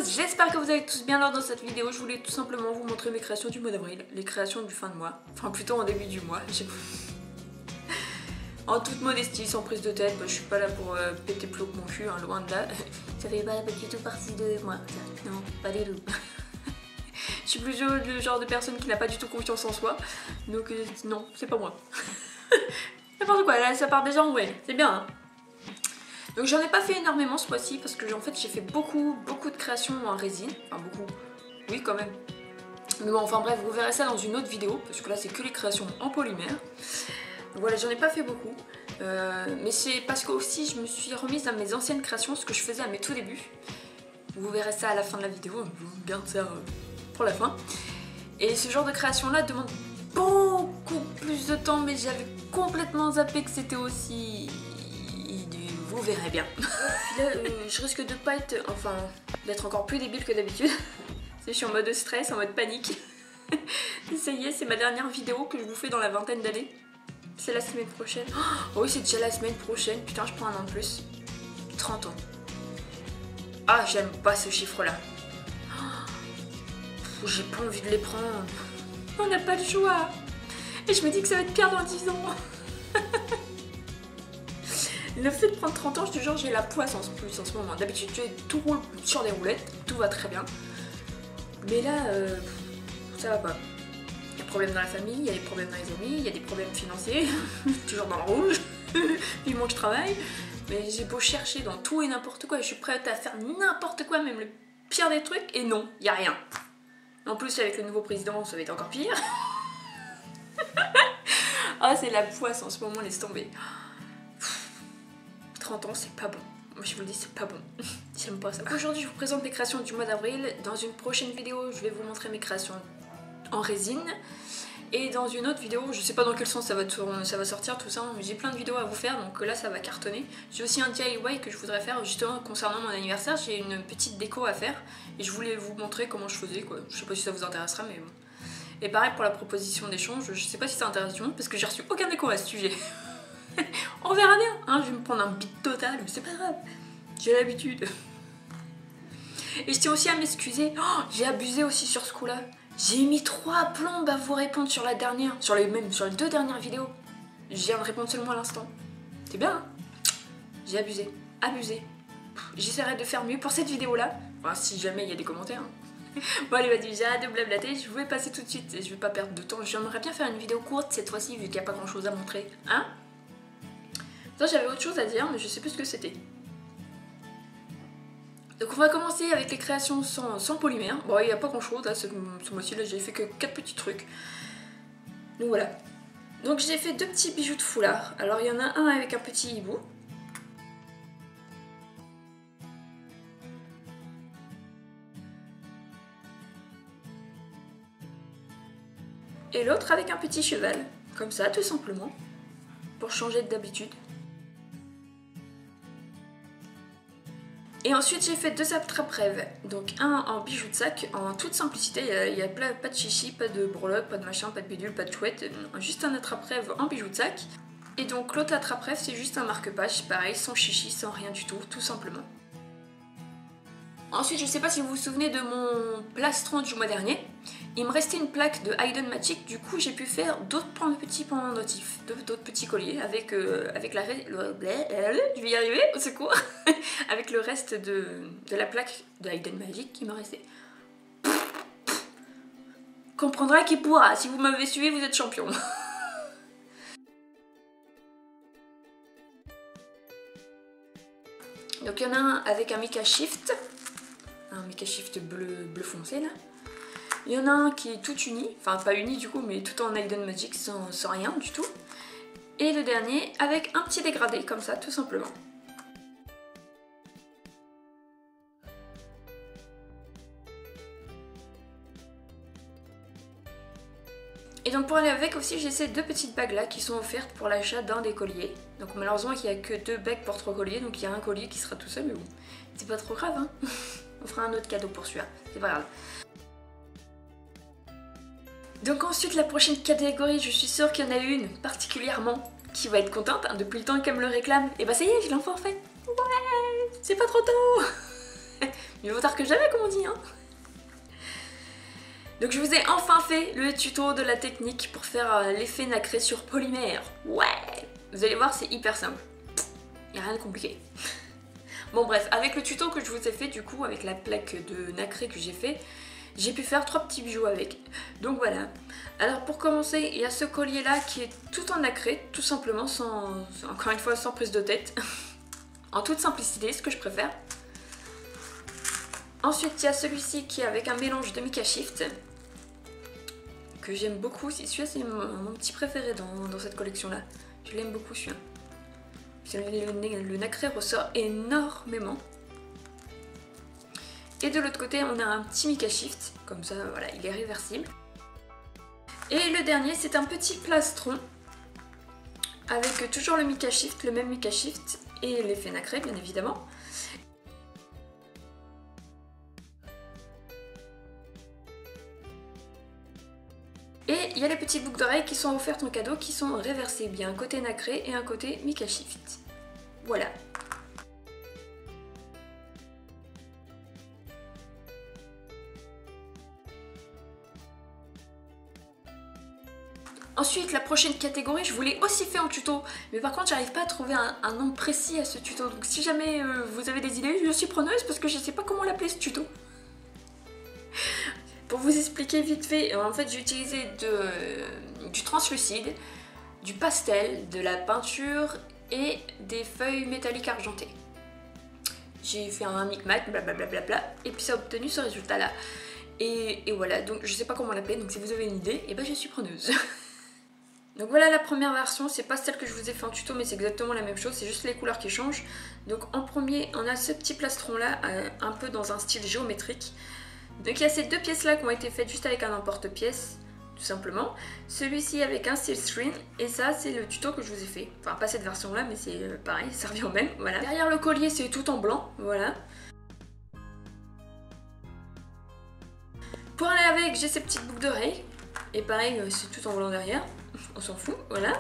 j'espère que vous allez tous bien. Alors dans cette vidéo, je voulais tout simplement vous montrer mes créations du mois d'avril, les créations du fin de mois, enfin plutôt en début du mois. En toute modestie, sans prise de tête, je suis pas là pour péter plus haut que mon cul, hein, loin de là. Ça fait pas du tout partie de moi, ça. Non, pas du tout. Je suis plutôt le genre de personne qui n'a pas du tout confiance en soi, donc non, c'est pas moi. N'importe quoi, là ça part déjà en vrai, c'est bien hein. Donc j'en ai pas fait énormément ce mois-ci parce que en fait j'ai fait beaucoup de créations en résine, enfin beaucoup, oui quand même. Mais bon, enfin bref, vous verrez ça dans une autre vidéo parce que là c'est que les créations en polymère. Donc voilà, j'en ai pas fait beaucoup, mais c'est parce que aussi je me suis remise à mes anciennes créations, ce que je faisais à mes tout débuts. Vous verrez ça à la fin de la vidéo, je vous garde ça pour la fin. Et ce genre de création là demande beaucoup plus de temps, mais j'avais complètement zappé que c'était aussi... Vous verrez bien. Là, je risque de pas être... Enfin, d'être encore plus débile que d'habitude. Je suis en mode stress, en mode panique. Ça y est, c'est ma dernière vidéo que je vous fais dans la vingtaine d'années. C'est la semaine prochaine. Oh oui, c'est déjà la semaine prochaine. Putain, je prends un an de plus. 30 ans. Ah, j'aime pas ce chiffre-là. J'ai pas envie de les prendre. On n'a pas le choix. Et je me dis que ça va être pire dans 10 ans. Le fait de prendre 30 ans, je te jure, j'ai la poisse en plus en ce moment. D'habitude, tout roule sur des roulettes, tout va très bien. Mais là, ça va pas. Il y a des problèmes dans la famille, il y a des problèmes dans les amis, il y a des problèmes financiers, toujours dans le rouge, vivement que je travaille. Mais j'ai beau chercher dans tout et n'importe quoi, je suis prête à faire n'importe quoi, même le pire des trucs, et non, il n'y a rien. En plus, avec le nouveau président, ça va être encore pire. Ah, c'est la poisse en ce moment, laisse tomber. 30 ans, c'est pas bon. Moi, je vous le dis, c'est pas bon. J'aime pas ça. Aujourd'hui, je vous présente les créations du mois d'avril. Dans une prochaine vidéo, je vais vous montrer mes créations en résine. Et dans une autre vidéo, je sais pas dans quel sens ça va sortir tout ça, mais j'ai plein de vidéos à vous faire, donc là ça va cartonner. J'ai aussi un DIY que je voudrais faire justement concernant mon anniversaire. J'ai une petite déco à faire et je voulais vous montrer comment je faisais quoi. Je sais pas si ça vous intéressera, mais bon. Et pareil pour la proposition d'échange, je sais pas si ça intéresse tout le monde parce que j'ai reçu aucun déco à ce sujet. On verra bien, hein, je vais me prendre un beat total, mais c'est pas grave, j'ai l'habitude. Et je tiens aussi à m'excuser, j'ai abusé aussi sur ce coup-là. J'ai mis 3 plombes à vous répondre sur la dernière, sur les 2 dernières vidéos. Je viens de répondre seulement à l'instant. C'est bien, hein? J'ai abusé, abusé. J'essaierai de faire mieux pour cette vidéo-là, enfin, si jamais il y a des commentaires. Hein. Bon allez, vas-y, j'arrête de blablater, je vais passer tout de suite, je vais pas perdre de temps. J'aimerais bien faire une vidéo courte cette fois-ci, vu qu'il n'y a pas grand-chose à montrer. Hein? J'avais autre chose à dire, mais je sais plus ce que c'était. Donc on va commencer avec les créations sans polymère. Bon, il n'y a pas grand chose, là, ce mois-ci, là, j'ai fait que 4 petits trucs. Donc voilà. Donc j'ai fait 2 petits bijoux de foulard. Alors il y en a un avec un petit hibou. Et l'autre avec un petit cheval. Comme ça, tout simplement. Pour changer d'habitude. Et ensuite j'ai fait 2 attrape-rêves, donc un en bijoux de sac, en toute simplicité, il n'y a pas de chichi, pas de breloque, pas de machin, pas de bidule, pas de chouette, juste un attrape-rêve en bijoux de sac. Et donc l'autre attrape-rêve c'est juste un marque-page, pareil, sans chichi, sans rien du tout simplement. Ensuite je sais pas si vous vous souvenez de mon plastron du mois dernier, il me restait une plaque de Hidden Magic, du coup j'ai pu faire d'autres petits pendentifs, d'autres petits colliers avec je vais y arriver, au secours, avec le reste de la plaque de Hidden Magic qui me restait. Comprendra qui pourra, si vous m'avez suivi vous êtes champion. Donc il y en a un avec un Mica Shift bleu foncé là. Il y en a un qui est tout uni, enfin pas uni du coup, mais tout en Hidden Magic sans rien du tout. Et le dernier avec un petit dégradé comme ça, tout simplement. Et donc pour aller avec aussi, j'ai ces 2 petites bagues là qui sont offertes pour l'achat d'un des colliers. Donc malheureusement il n'y a que 2 bagues pour 3 colliers, donc il y a un collier qui sera tout seul, mais bon, c'est pas trop grave hein. On fera un autre cadeau pour celui-là, c'est pas grave. Donc ensuite la prochaine catégorie, je suis sûre qu'il y en a une particulièrement qui va être contente, hein, depuis le temps qu'elle me le réclame. Et bah ça y est, je l'ai enfin fait. Ouais, c'est pas trop tôt. Mieux vaut tard que jamais, comme on dit, hein. Donc je vous ai enfin fait le tuto de la technique pour faire l'effet nacré sur polymère. Ouais. Vous allez voir, c'est hyper simple. Il n'y a rien de compliqué. Bon bref, avec le tuto que je vous ai fait, du coup, avec la plaque de nacré que j'ai fait, j'ai pu faire 3 petits bijoux avec. Donc voilà. Alors pour commencer, il y a ce collier là qui est tout en nacré, tout simplement, encore une fois, sans prise de tête. En toute simplicité, ce que je préfère. Ensuite, il y a celui-ci qui est avec un mélange de Mica Shift, que j'aime beaucoup. Celui-là, c'est mon petit préféré dans cette collection-là. Je l'aime beaucoup, celui-là. Le nacré ressort énormément. Et de l'autre côté, on a un petit Mica Shift, comme ça, voilà, il est réversible. Et le dernier, c'est un petit plastron, avec toujours le Mica Shift, le même Mica Shift, et l'effet nacré, bien évidemment. Et il y a les petites boucles d'oreilles qui sont offertes en cadeau, qui sont réversibles. Il y a un côté nacré et un côté Mica Shift. Voilà. Ensuite, la prochaine catégorie, je vous l'ai aussi fait en tuto, mais par contre, j'arrive pas à trouver un nom précis à ce tuto. Donc si jamais vous avez des idées, je suis preneuse parce que je sais pas comment l'appeler ce tuto. Pour vous expliquer vite fait, en fait j'ai utilisé du translucide, du pastel, de la peinture et des feuilles métalliques argentées. J'ai fait un micmac, blablabla, et puis ça a obtenu ce résultat là. Et voilà, donc je sais pas comment l'appeler, donc si vous avez une idée, et ben je suis preneuse. Donc voilà la première version, c'est pas celle que je vous ai fait en tuto, mais c'est exactement la même chose, c'est juste les couleurs qui changent. Donc en premier, on a ce petit plastron là, un peu dans un style géométrique. Donc il y a ces 2 pièces là qui ont été faites juste avec un emporte-pièce, tout simplement. Celui-ci avec un steel screen, et ça c'est le tuto que je vous ai fait. Enfin pas cette version là, mais c'est pareil, ça revient au même, voilà. Derrière le collier c'est tout en blanc, voilà. Pour aller avec, j'ai ces petites boucles d'oreilles, et pareil c'est tout en blanc derrière, on s'en fout, voilà.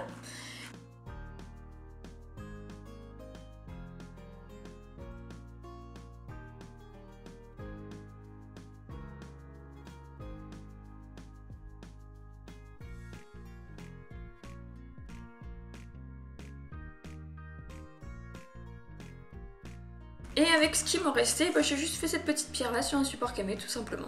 Et avec ce qui m'en restait, j'ai juste fait cette petite pierre là sur un support camé tout simplement.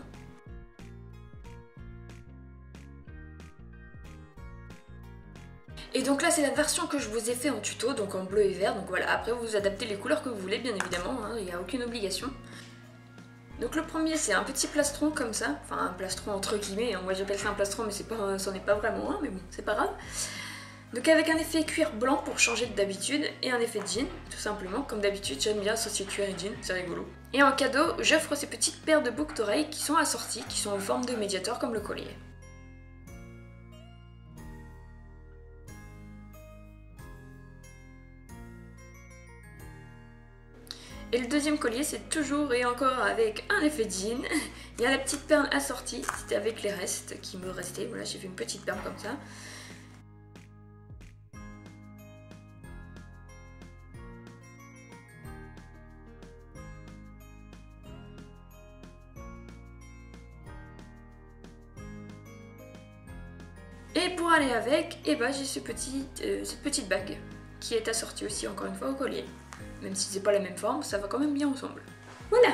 Et donc là c'est la version que je vous ai fait en tuto, donc en bleu et vert, donc voilà, après vous adaptez les couleurs que vous voulez bien évidemment, il n'y a aucune obligation. Donc le premier c'est un petit plastron comme ça, enfin un plastron entre guillemets, moi j'appelle ça un plastron mais c'en est pas vraiment un, mais bon c'est pas grave. Donc avec un effet cuir blanc pour changer d'habitude et un effet jean, tout simplement. Comme d'habitude, j'aime bien associer cuir et jean, c'est rigolo. Et en cadeau, j'offre ces petites paires de boucles d'oreilles qui sont assorties, qui sont en forme de médiator comme le collier. Et le deuxième collier, c'est toujours et encore avec un effet jean. Il y a la petite perle assortie, c'était avec les restes qui me restaient. Voilà, j'ai fait une petite perle comme ça. Et pour aller avec, j'ai cette petite bague qui est assortie aussi encore une fois au collier. Même si c'est pas la même forme, ça va quand même bien ensemble. Voilà!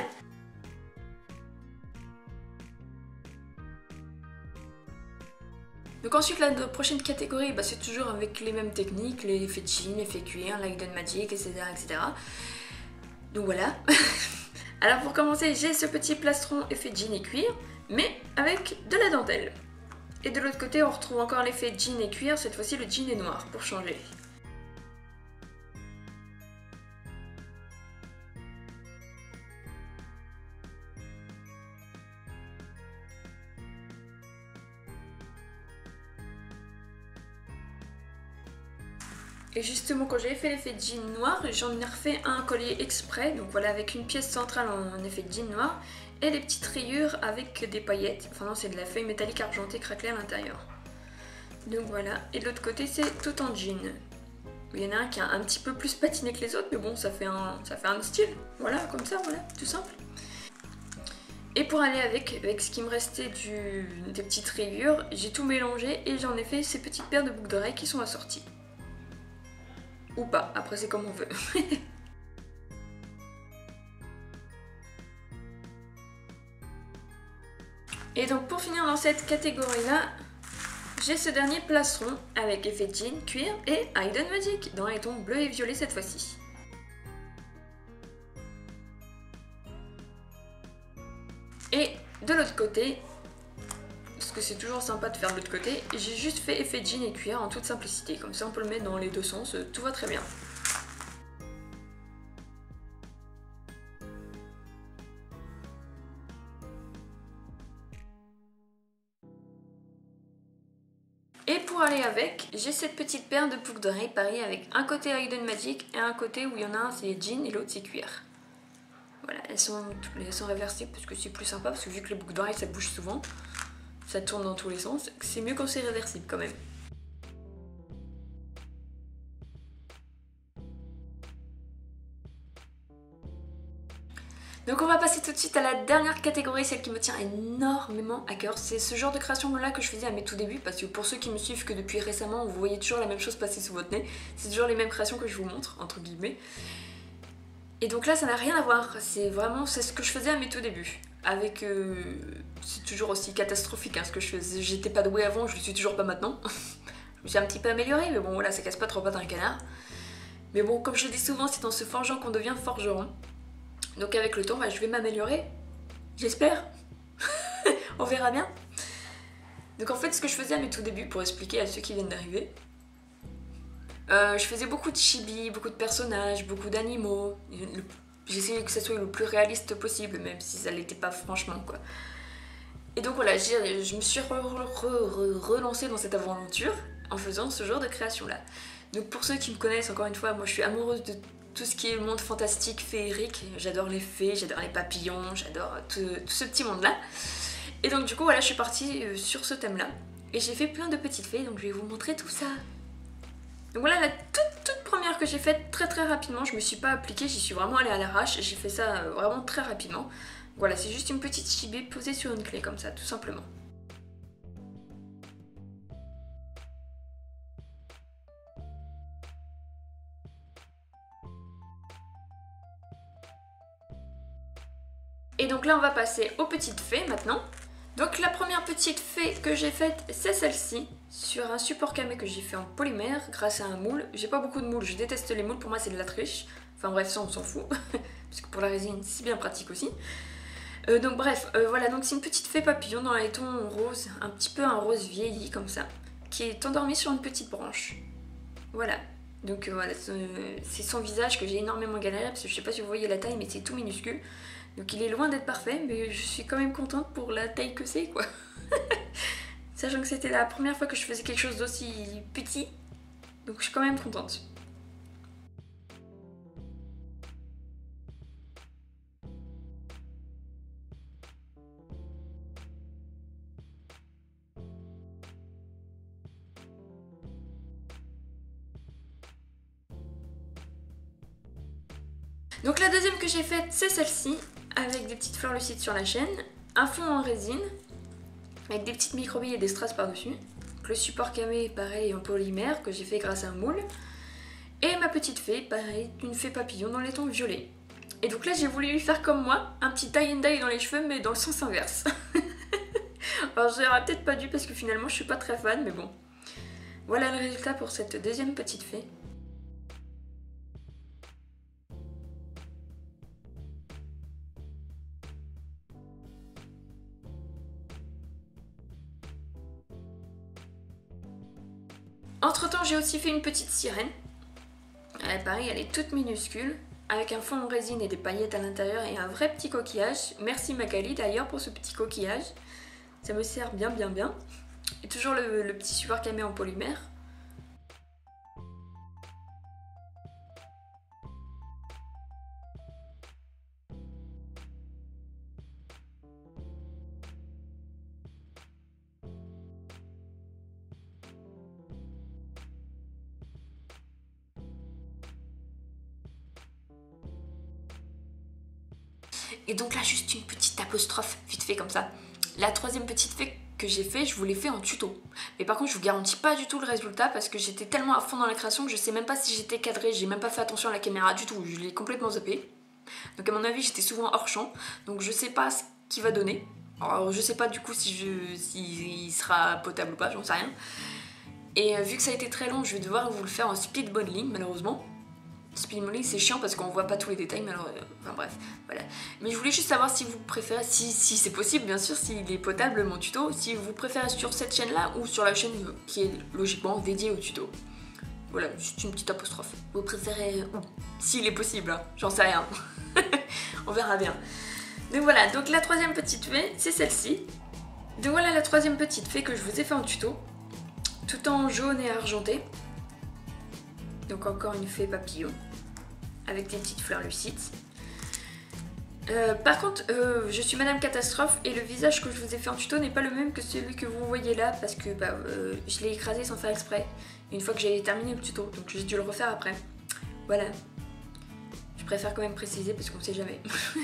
Donc ensuite la prochaine catégorie, c'est toujours avec les mêmes techniques, les effets jean, l'effet cuir, light and magic, etc. Donc voilà. Alors pour commencer, j'ai ce petit plastron effet jean et cuir, mais avec de la dentelle. Et de l'autre côté, on retrouve encore l'effet jean et cuir, cette fois-ci le jean est noir pour changer. Et justement, quand j'avais fait l'effet jean noir, j'en ai refait un collier exprès, donc voilà, avec une pièce centrale en effet jean noir et des petites rayures avec des paillettes. Enfin non, c'est de la feuille métallique argentée craquelée à l'intérieur. Donc voilà, et de l'autre côté, c'est tout en jean. Il y en a un qui a un petit peu plus patiné que les autres, mais bon, ça fait un style. Voilà, comme ça, voilà, tout simple. Et pour aller avec ce qui me restait des petites rayures, j'ai tout mélangé et j'en ai fait ces petites paires de boucles d'oreilles qui sont assorties. Ou pas, après c'est comme on veut. Et donc pour finir dans cette catégorie-là, j'ai ce dernier plastron avec effet jean, cuir et Hidden Magic dans les tons bleu et violet cette fois-ci. Et de l'autre côté, parce que c'est toujours sympa de faire de l'autre côté, j'ai juste fait effet jean et cuir en toute simplicité. Comme ça on peut le mettre dans les deux sens, tout va très bien. Et pour aller avec, j'ai cette petite paire de boucles d'oreilles pareil avec un côté Hidden Magic et un côté où il y en a un c'est jean et l'autre c'est cuir. Voilà, elles sont réversibles parce que c'est plus sympa parce que vu que les boucles d'oreilles ça bouge souvent, ça tourne dans tous les sens, c'est mieux quand c'est réversible quand même. Donc on va passer tout de suite à la dernière catégorie, celle qui me tient énormément à cœur. C'est ce genre de création là que je faisais à mes tout débuts, parce que pour ceux qui me suivent que depuis récemment, vous voyez toujours la même chose passer sous votre nez. C'est toujours les mêmes créations que je vous montre, entre guillemets. Et donc là ça n'a rien à voir, c'est ce que je faisais à mes tout débuts. Avec... c'est toujours aussi catastrophique hein, ce que je faisais. J'étais pas douée avant, je le suis toujours pas maintenant. Je me suis un petit peu améliorée, mais bon voilà, ça casse pas trop pas d'un canard. Mais bon, comme je le dis souvent, c'est en se forgeant qu'on devient forgeron. Donc avec le temps, bah, je vais m'améliorer. J'espère. On verra bien. Donc en fait, ce que je faisais à mes tout débuts, pour expliquer à ceux qui viennent d'arriver, je faisais beaucoup de chibi, beaucoup de personnages, beaucoup d'animaux. J'essayais que ça soit le plus réaliste possible, même si ça l'était pas franchement, quoi. Et donc voilà, je me suis relancée dans cette aventure en faisant ce genre de création-là. Donc pour ceux qui me connaissent, encore une fois, moi je suis amoureuse de tout ce qui est monde fantastique, féerique. J'adore les fées, j'adore les papillons, j'adore tout ce petit monde-là. Et donc du coup, voilà, je suis partie sur ce thème-là. Et j'ai fait plein de petites fées, donc je vais vous montrer tout ça. Donc voilà la toute première que j'ai faite très rapidement. Je me suis pas appliquée, j'y suis vraiment allée à l'arrache. J'ai fait ça vraiment très rapidement. Voilà, c'est juste une petite chibi posée sur une clé comme ça, tout simplement. Et donc là on va passer aux petites fées maintenant. Donc la première petite fée que j'ai faite c'est celle-ci, sur un support camé que j'ai fait en polymère grâce à un moule. J'ai pas beaucoup de moules, je déteste les moules, pour moi c'est de la triche. Enfin bref, ça on s'en fout, parce que pour la résine c'est bien pratique aussi. Donc bref, voilà, donc c'est une petite fée papillon dans les tons roses, un petit peu un rose vieilli comme ça, qui est endormie sur une petite branche. Voilà. Donc voilà, c'est son visage que j'ai énormément galéré, parce que je sais pas si vous voyez la taille, mais c'est tout minuscule. Donc il est loin d'être parfait, mais je suis quand même contente pour la taille que c'est, quoi. Sachant que c'était la première fois que je faisais quelque chose d'aussi petit, donc je suis quand même contente. Donc la deuxième que j'ai faite, c'est celle-ci, avec des petites fleurs lucides sur la chaîne, un fond en résine, avec des petites microbilles et des strass par-dessus. Le support camé, pareil, en polymère, que j'ai fait grâce à un moule. Et ma petite fée, pareil, une fée papillon dans les tons violets. Et donc là, j'ai voulu lui faire comme moi, un petit tie and dye dans les cheveux, mais dans le sens inverse. Alors j'aurais peut-être pas dû, parce que finalement, je suis pas très fan, mais bon. Voilà le résultat pour cette deuxième petite fée. Entre temps, j'ai aussi fait une petite sirène. Pareil, elle est toute minuscule, avec un fond en résine et des paillettes à l'intérieur et un vrai petit coquillage. Merci Magali d'ailleurs pour ce petit coquillage. Ça me sert bien. Et toujours le petit support camé en polymère. Et donc là, juste une petite apostrophe, vite fait comme ça. La troisième petite fée que j'ai fait, je vous l'ai fait en tuto. Mais par contre, je vous garantis pas du tout le résultat parce que j'étais tellement à fond dans la création que je sais même pas si j'étais cadrée, j'ai même pas fait attention à la caméra du tout, je l'ai complètement zappé. Donc à mon avis, j'étais souvent hors champ, donc je sais pas ce qu'il va donner. Alors je sais pas du coup s'il sera potable ou pas, j'en sais rien. Et vu que ça a été très long, je vais devoir vous le faire en speed modeling malheureusement. Speed modeling c'est chiant parce qu'on voit pas tous les détails, mais alors, enfin bref, voilà. Mais je voulais juste savoir si vous préférez, si c'est possible bien sûr, s'il est potable mon tuto, si vous préférez sur cette chaîne là ou sur la chaîne qui est logiquement dédiée au tuto. Voilà, juste une petite apostrophe. Vous préférez où? S'il est possible, hein, j'en sais rien. On verra bien. Donc voilà, donc la troisième petite fée, c'est celle-ci. Donc voilà la troisième petite fée que je vous ai fait en tuto. Tout en jaune et argenté. Donc encore une fée papillon. Avec des petites fleurs lucides. Par contre, je suis Madame Catastrophe et le visage que je vous ai fait en tuto n'est pas le même que celui que vous voyez là parce que je l'ai écrasé sans faire exprès une fois que j'ai terminé le tuto, donc j'ai dû le refaire après. Voilà. Je préfère quand même préciser parce qu'on sait jamais.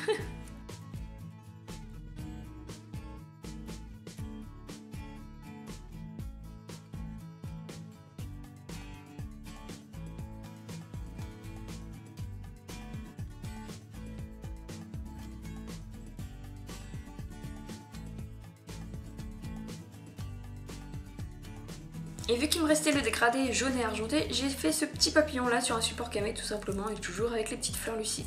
Et vu qu'il me restait le dégradé jaune et argenté, j'ai fait ce petit papillon là sur un support camé tout simplement et toujours avec les petites fleurs lucides.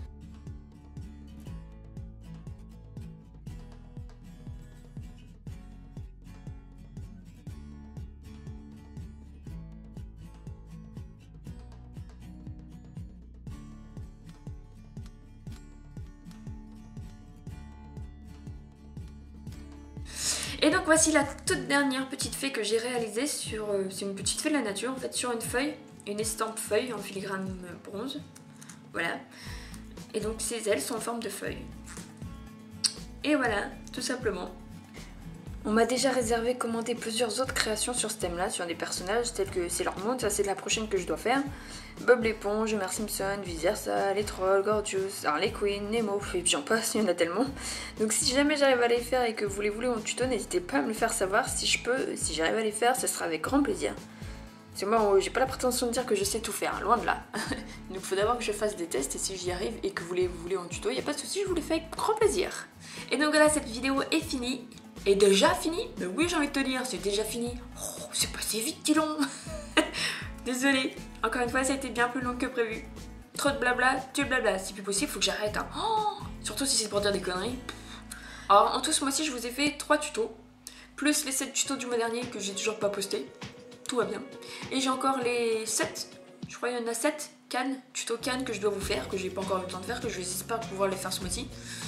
Et donc voici la toute dernière petite fée que j'ai réalisée sur... c'est une petite fée de la nature en fait, sur une feuille, une estampe feuille en filigrane bronze. Voilà. Et donc ces ailes sont en forme de feuille. Et voilà, tout simplement. On m'a déjà réservé commandé plusieurs autres créations sur ce thème-là, sur des personnages tels que Sailor Moon, ça c'est la prochaine que je dois faire. Bob l'éponge, Homer Simpson, vice versa, les trolls, Gorgeous, Harley Quinn, Nemo, et puis j'en passe, il y en a tellement. Donc si jamais j'arrive à les faire et que vous les voulez en tuto, n'hésitez pas à me le faire savoir. Si je peux, si j'arrive à les faire, ce sera avec grand plaisir. Parce que moi, j'ai pas la prétention de dire que je sais tout faire, loin de là. Donc il faut d'abord que je fasse des tests et si j'y arrive et que vous les voulez en tuto, il n'y a pas de souci, je vous les fais avec grand plaisir. Et donc voilà, cette vidéo est finie. Et déjà fini? Mais oui, j'ai envie de te dire, c'est déjà fini. Oh, c'est passé vite, dis donc. Désolée, encore une fois, ça a été bien plus long que prévu. Trop de blabla, tu le blabla. Si plus possible, faut que j'arrête. Hein. Oh, surtout si c'est pour dire des conneries. Alors, en tout ce mois-ci, je vous ai fait 3 tutos. Plus les 7 tutos du mois dernier que j'ai toujours pas posté. Tout va bien. Et j'ai encore les 7, je crois qu'il y en a 7 cannes, tutos cannes que je dois vous faire, que j'ai pas encore eu le temps de faire, que j'espère pouvoir les faire ce mois-ci.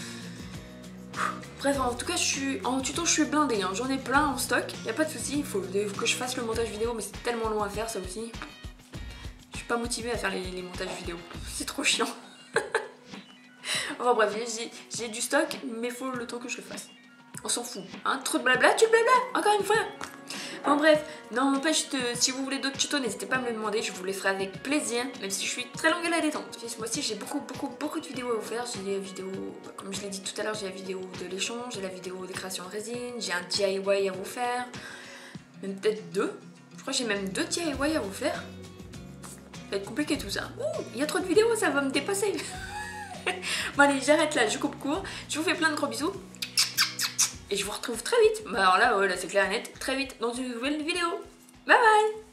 Bref, en tout cas, en tuto, je suis blindée, hein. J'en ai plein en stock, y a pas de souci. Il faut que je fasse le montage vidéo, mais c'est tellement long à faire, ça aussi. Je suis pas motivée à faire les montages vidéo, c'est trop chiant. Enfin bref, j'ai du stock, mais faut le temps que je le fasse. On s'en fout, hein. Trop de blabla, tu le blabla, encore une fois. Bon bref, n'empêche, si vous voulez d'autres tutos, n'hésitez pas à me le demander, je vous les ferai avec plaisir, même si je suis très longue à la détente. Ce mois-ci, j'ai beaucoup de vidéos à vous faire. J'ai des vidéos, comme je l'ai dit tout à l'heure, j'ai la vidéo de l'échange, j'ai la vidéo des créations de résine, j'ai un DIY à vous faire, même peut-être 2. Je crois que j'ai même 2 DIY à vous faire. Ça va être compliqué tout ça. Ouh, il y a trop de vidéos, ça va me dépasser. Bon allez, j'arrête là, je coupe court. Je vous fais plein de gros bisous. Et je vous retrouve très vite, alors là, c'est clair et net, très vite dans une nouvelle vidéo. Bye bye!